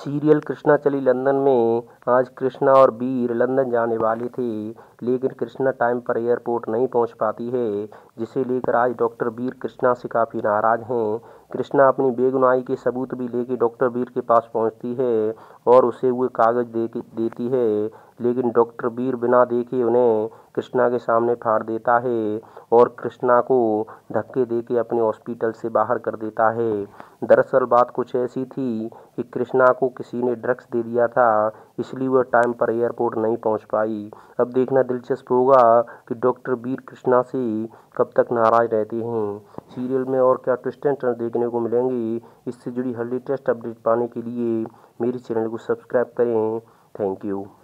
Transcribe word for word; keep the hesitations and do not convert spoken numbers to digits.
Serial Krishna चली London में आज कृष्णा और वीर लंदन जाने वाले थे, लेकिन कृष्णा टाइम पर एयरपोर्ट नहीं पहुंच पाती है, जिसे लेकर आज डॉक्टर वीर कृष्णा से काफ़ी नाराज़ हैं। कृष्णा अपनी बेगुनाही के सबूत भी लेकर डॉक्टर वीर के पास पहुंचती है और उसे वो कागज़ दे देती है, लेकिन डॉक्टर वीर बिना देखे उन्हें कृष्णा के सामने फाड़ देता है और कृष्णा को धक्के देके अपने हॉस्पिटल से बाहर कर देता है। दरअसल बात कुछ ऐसी थी कि कृष्णा को किसी ने ड्रग्स दे दिया था, इसलिए वह टाइम पर एयरपोर्ट नहीं पहुंच पाई। अब देखना दिलचस्प होगा कि डॉक्टर वीर कृष्णा से कब तक नाराज रहते हैं। सीरियल में और क्या ट्विस्ट एंड टर्न देखने को मिलेंगी, इससे जुड़ी हर लेटेस्ट अपडेट पाने के लिए मेरे चैनल को सब्सक्राइब करें। Thank you.